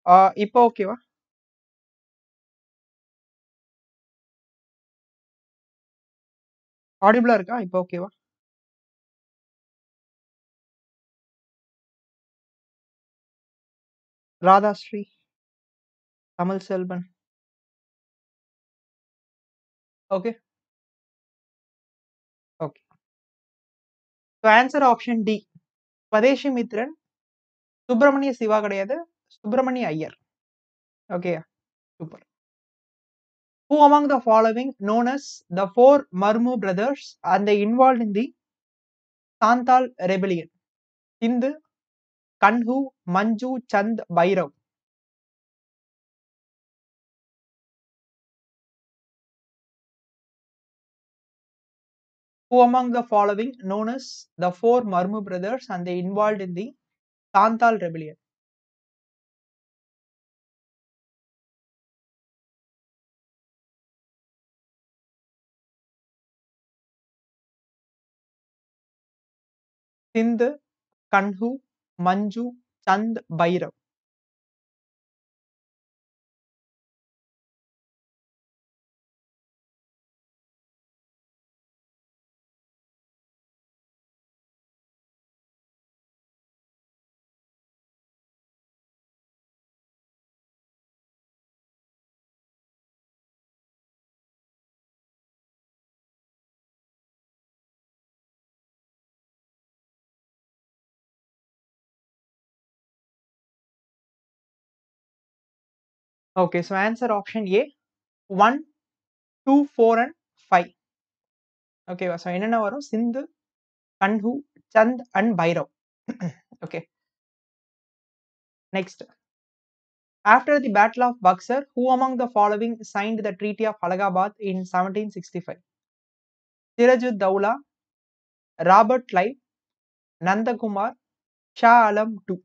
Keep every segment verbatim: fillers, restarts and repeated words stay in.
ஆ இப்போ ஓகேவா? ஆடிபிளா இருக்கா? இப்போ ஓகேவா? Radhasri, Tamil Selvan. Okay. Okay. So answer option D. Swadeshi Mitran, Subramania Siva கிடையாது. சுப்பிரமணிய ஐயர். ஓகேயா? Super. Who among the following known as the four Marmu brothers and they involved in the Santhal rebellion? Sindhu, Kanhu, Manju, Chand, Bhairav. Who among the following known as the four Marmu brothers and they involved in the Santhal rebellion? Sindhu, Kanhu, Manju, Chand, Bhairav. Okay, so answer option A, one, two, four and five. ஓகேவா? So என்னென்ன வரும்? Sindhu, Kanhu, Chand and Bhairav. Okay. Next. After the Battle of Buxar, who among the following signed the Treaty of Allahabad in seventeen sixty-five? Sirajud-Dowla, Robert Clive, Nandakumar, Shah Alam two.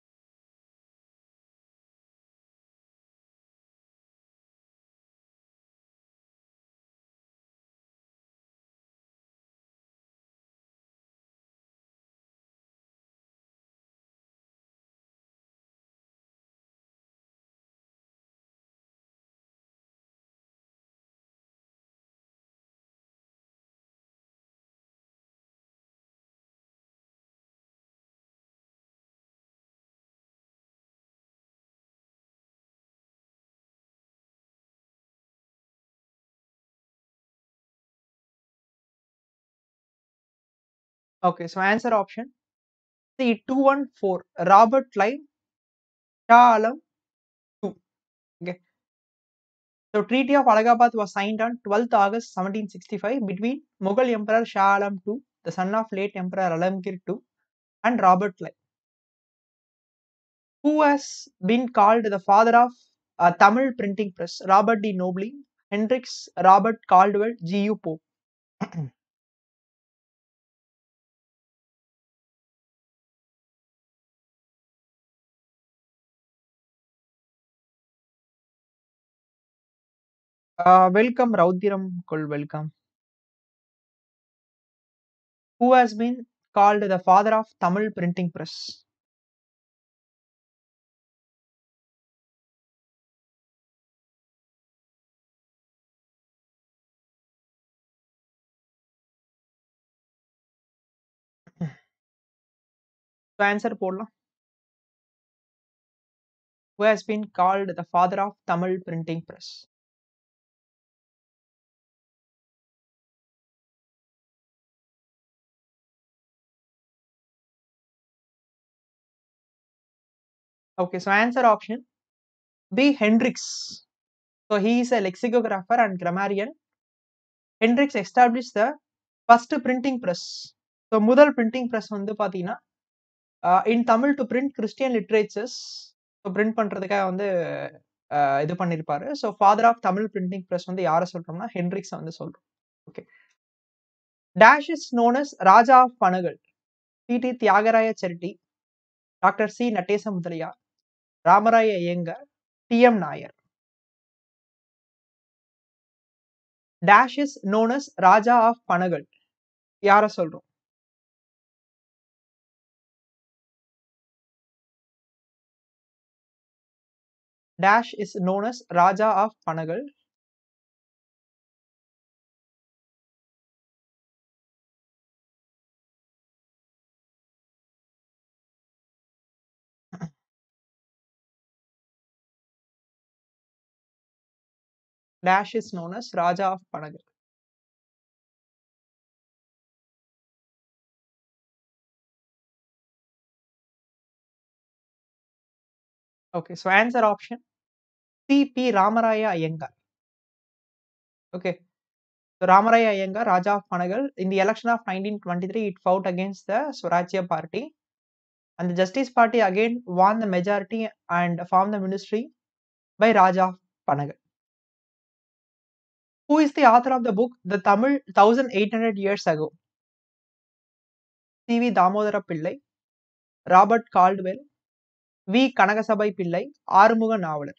Okay, so answer option C, two one four, Robert Clive, Shah Alam two. Okay. So Treaty of Allahabad was signed on twelfth August seventeen sixty-five between Mughal Emperor Shah Alam two, the son of late Emperor Alamgir two, and Robert Clive. Who has been called the father of uh, Tamil printing press? Robert D. Noble, Hendricks, Robert Caldwell, G. U. Pope. Uh, welcome, Raudhiram Kul, welcome. Who has been called the father of Tamil printing press? So answer போடலாம். Who has been called the father of Tamil printing press? Okay, so answer option B, Hendricks. So he is a lexicographer and grammarian. Hendricks established the first printing press. So முதல் printing press வந்து பாத்தீங்கன்னா uh, in Tamil to print Christian literatures. So print பண்றதுக்காக வந்து uh, இது பண்ணிருப்பாரு. So father of Tamil printing press வந்து யாரை சொல்றோம்னா ஹென்ரிக்ஸ் வந்து சொல்றோம். Okay. Dash is known as Raja of Panagal. T T Tyagaraya Chetty, Doctor C Natesa Mudaliya, Ramaraya Iyengar, T M Nair. Dash is known as Raja of Panagal. யாரை சொல்றோம்? dash is known as Raja of Panagal. Dash is known as Raja of Panagal. Okay, so answer option C. P. Ramaraya Iyengar. Okay, so Ramaraya Iyengar, Raja of Panagal, in the election of nineteen twenty-three, it fought against the Swarajya Party, and the Justice Party again won the majority and formed the ministry by Raja of Panagal. Who is the author of the book The Tamil one thousand eight hundred Years Ago? C. V. Damodara Pillai, Robert Caldwell, V. Kanagasabai Pillai, Arumuga Navalar.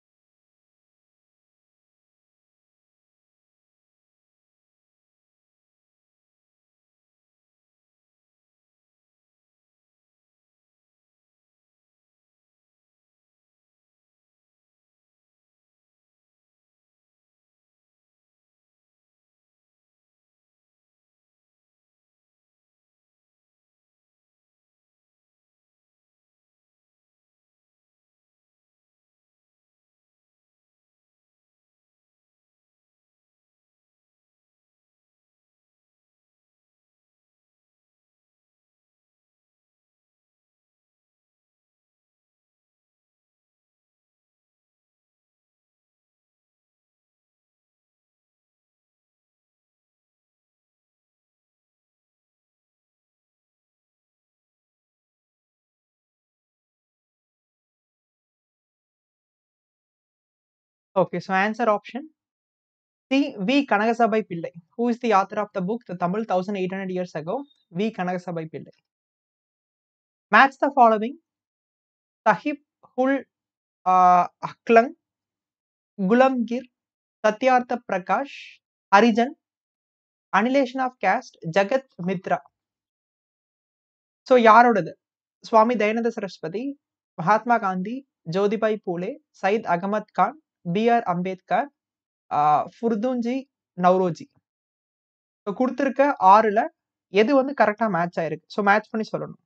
Okay, so answer option C. V. Kanagasabai Pillai. Who is the author of the book The Tamil one thousand eight hundred Years Ago? V. Kanagasabai Pillai. Match the following: Sahib ul uh, Aklang, Gulamgir, Satyartha Prakash, Harijan, Annihilation of Caste, Jagat Mitra. So யாரோடது? Swami Dayananda Saraswati, Mahatma Gandhi, Jyotibai Phule, Sayyid Ahmad Khan, B R Ambedkar, Furdoonji Naoroji. So கொடுத்துருக்க ஆறுல எது வந்து கரெக்டா match ஆயிருக்கு? So match பண்ணி சொல்லணும்.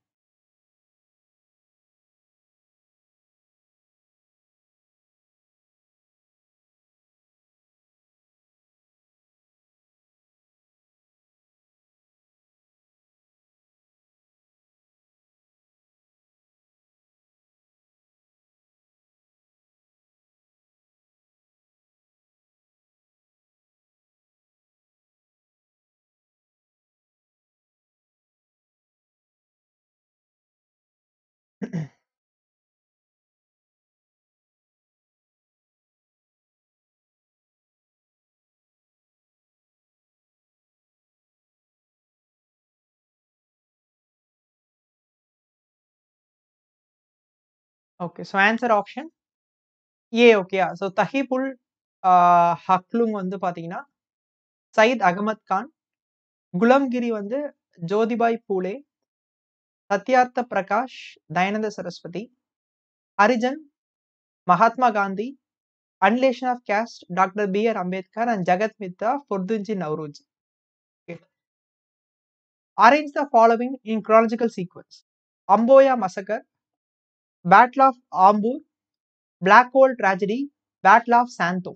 Okay, so answer option A. ஓகேயா? ஸோ தஹீபுல் ஹக்லுங் வந்து பாத்தீங்கன்னா சயித் அகமது கான், குலம்கிரி வந்து Jyotibai Phule, Satyartha Prakash Dayananda Saraswati, Harijan Mahatma Gandhi, Annihilation of Caste Doctor B R Ambedkar, and Jagat Mitra Furdunji Navroji. Okay. Arrange the following in chronological sequence: Amboya Massacre, Battle of Ambur, Black Hole Tragedy, Battle of Santhom.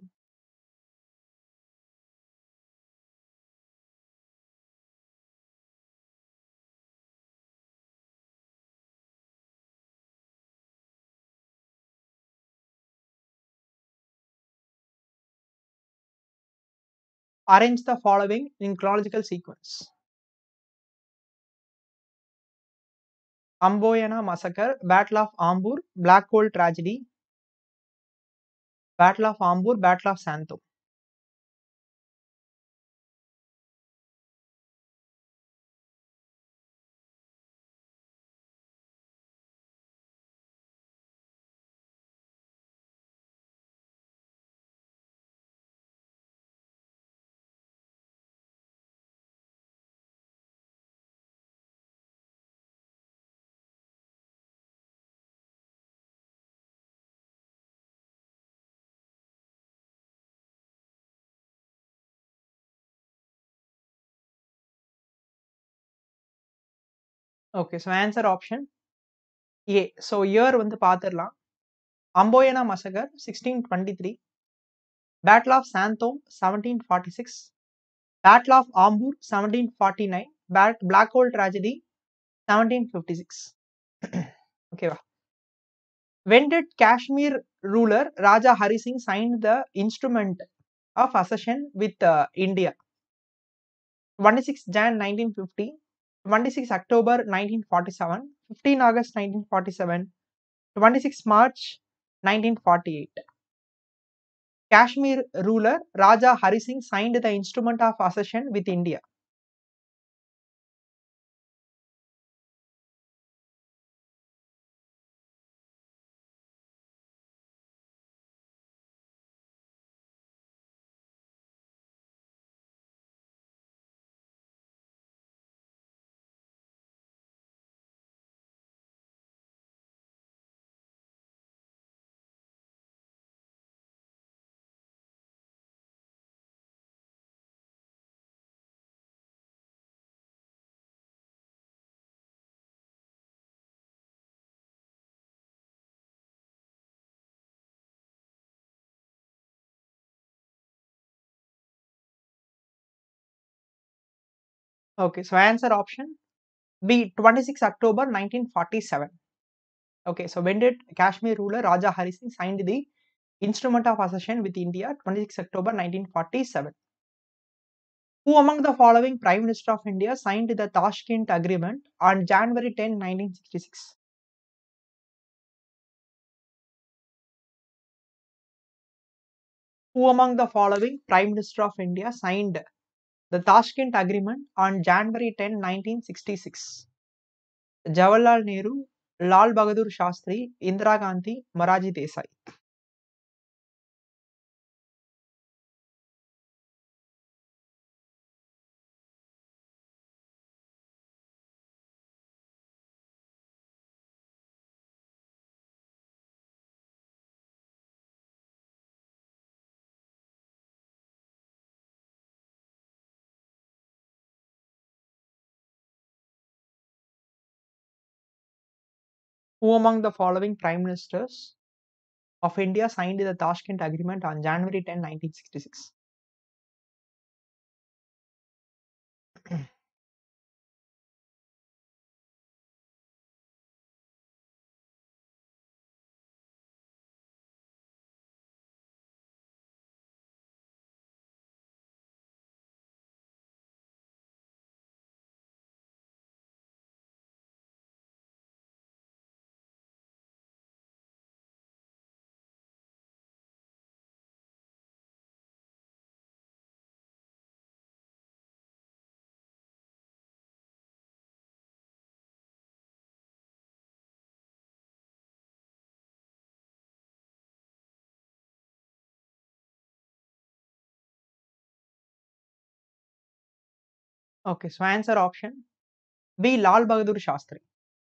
Arrange the following in chronological sequence: Amboyana Massacre, Battle of Ambur, Black Hole Tragedy, Battle of Ambur, Battle of Santhom. Okay, so answer option A. So year வந்து பாத்துரலாம். Amboyana massacre sixteen twenty-three, Battle of Santhome seventeen forty-six, Battle of Ambur seventeen forty-nine, Bat Black Hole Tragedy seventeen fifty-six. Okay, வா. When did Kashmir ruler Raja Hari Singh sign the instrument of accession with uh, India? twenty-sixth January nineteen fifty, twenty-sixth October nineteen forty-seven, fifteenth August nineteen forty-seven, twenty-sixth March nineteen forty-eight. Kashmir ruler Raja Hari Singh signed the instrument of accession with India. Okay, so answer option B. twenty-sixth October nineteen forty-seven. Okay, so when did Kashmir ruler Raja Hari Singh signed the instrument of accession with India? twenty-sixth October nineteen forty-seven. Who among the following Prime Minister of India signed the Tashkent Agreement on January tenth, nineteen sixty-six? Who among the following Prime Minister of India signed the Tashkent Agreement on January tenth, nineteen sixty-six? Jawaharlal Nehru, Lal Bahadur Shastri, Indira Gandhi, Moraji Desai. Who among the following Prime Ministers of India signed the Tashkent Agreement on January tenth, nineteen sixty-six? Okay, so answer option B. Lal Bahadur Shastri.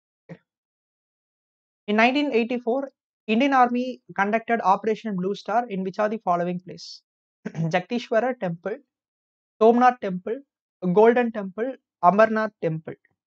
In nineteen eighty-four, Indian Army conducted Operation Blue Star in which are the following places? Jagdishwara Temple, Somnath Temple, Golden Temple, Amarnath Temple.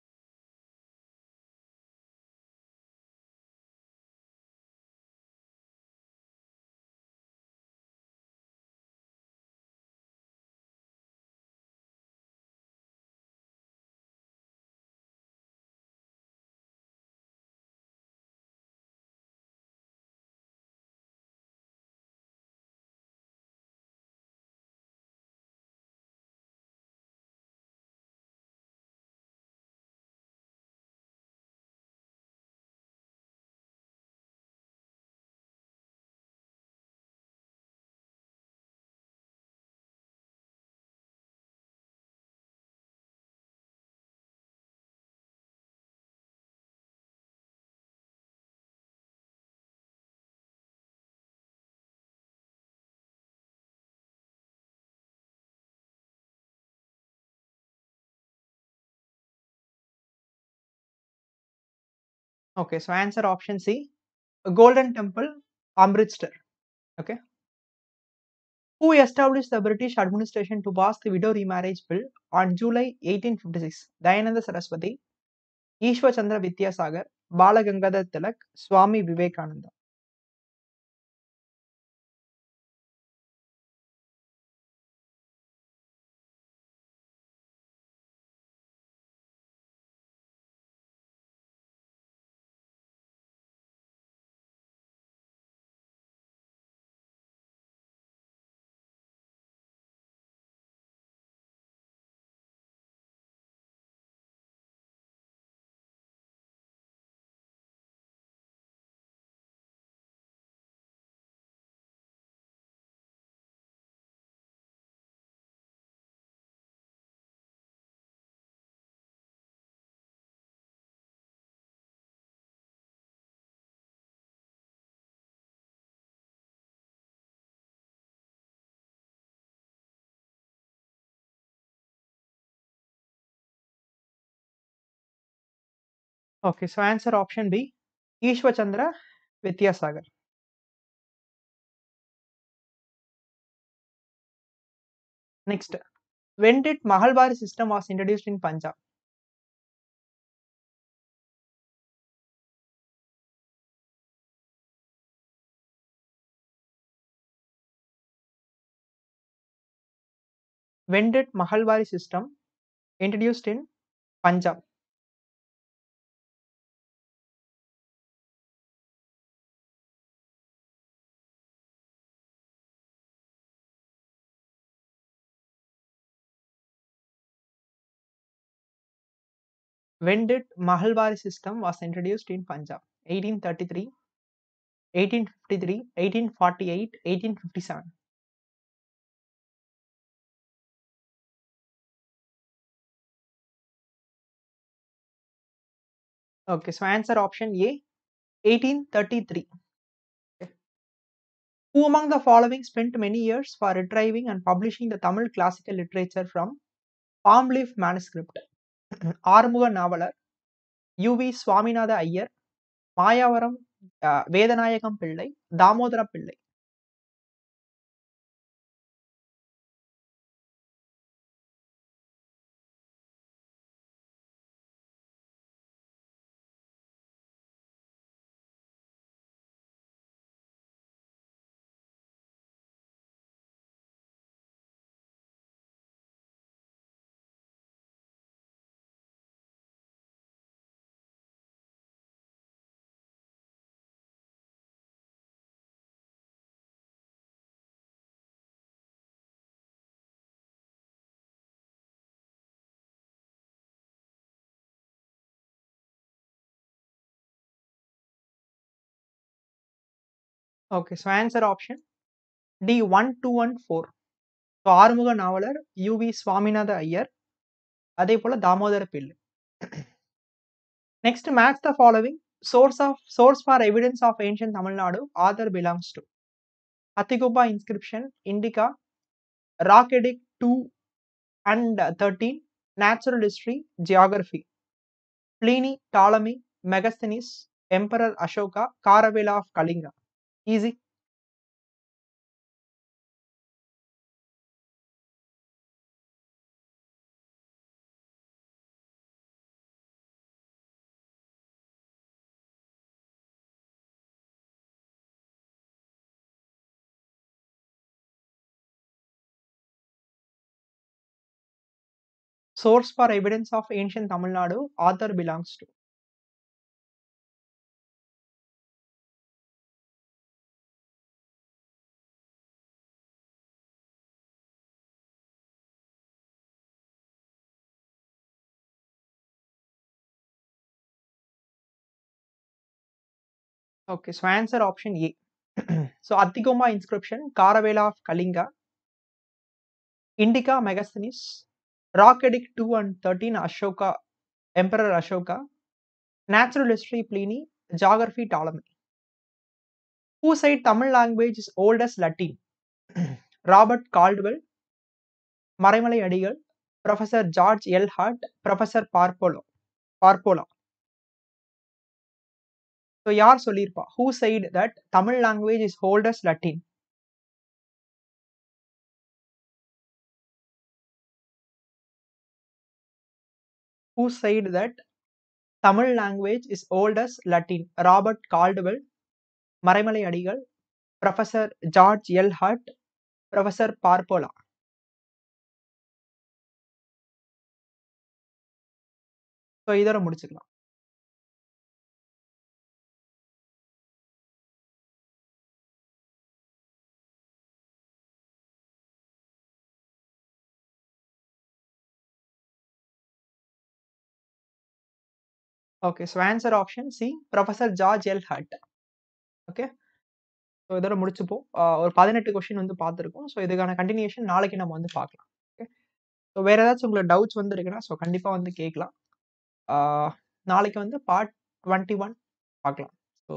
Okay, so answer option C. Golden Temple, Amritsar. Okay. Who established the British administration to pass the widow remarriage bill on July eighteen fifty-six? Dayananda Saraswati, Ishwar Chandra Vidyasagar, Bala Gangadhar Tilak, Swami Vivekananda. Okay, so answer option B, Ishwar Chandra Vidyasagar. Next, when did Mahalbari system was introduced in Punjab? When did Mahalbari system introduced in Punjab? When did Mahalbari system was introduced in Punjab? eighteen thirty-three, eighteen fifty-three, eighteen forty-eight, eighteen fifty-seven. Okay, so answer option A, eighteen thirty-three. Okay. Who among the following spent many years for retrieving and publishing the Tamil classical literature from palm leaf manuscript? Arumuga Navalar, UV Swaminatha Iyer, Mayavaram uh, Vedanayagam Pillai, Damodara பிள்ளை. Okay, so answer option D, one two one four. So Arumuga Navalar, UV Swaminatha Iyer, அதே போல தாமோதர பிள்ளை. Next, match the following source of source for evidence of ancient Tamil Nadu author belongs to: Athigubba inscription, Indica, rock edict two and thirteen, natural history, geography, Pliny, Ptolemy, Megasthenes, Emperor Ashoka, Karavela of Kalinga. Easy. Source for evidence of ancient Tamil Nadu author belongs to: Okay, so answer option A. So Athigoma inscription, Karavela of Kalinga, Indica Megasthenes, rock edict two and thirteen, Ashoka, Emperor Ashoka, natural history, Pliny, geography, Ptolemy. Who said Tamil language is old as Latin? Robert Caldwell, Maraimalai Adigal, Professor George L. Hart, Professor Parpolo, Parpola. So யார் சொல்லிருப்பா? Who said that Tamil language is old as Latin? Who said that Tamil language is old as Latin. Robert Caldwell, Maraimalai Adigal, professor George L Hart, professor Parpola. So இதோட முடிச்சுக்கலாம். Okay. So answer option C, professor George L Hart. Okay. So இதோட முடிச்சுப்போம். அஹ் ஒரு பதினெட்டு question வந்து பார்த்துருக்கோம். So இதுக்கான continuation நாளைக்கு நம்ம வந்து பார்க்கலாம். ஓகே. ஸோ வேற ஏதாச்சும் உங்களுக்கு டவுட்ஸ் வந்து இருக்குன்னா ஸோ கண்டிப்பாக வந்து கேட்கலாம். ஆஹ் நாளைக்கு வந்து பார்ட் டுவெண்ட்டி ஒன் பார்க்கலாம்.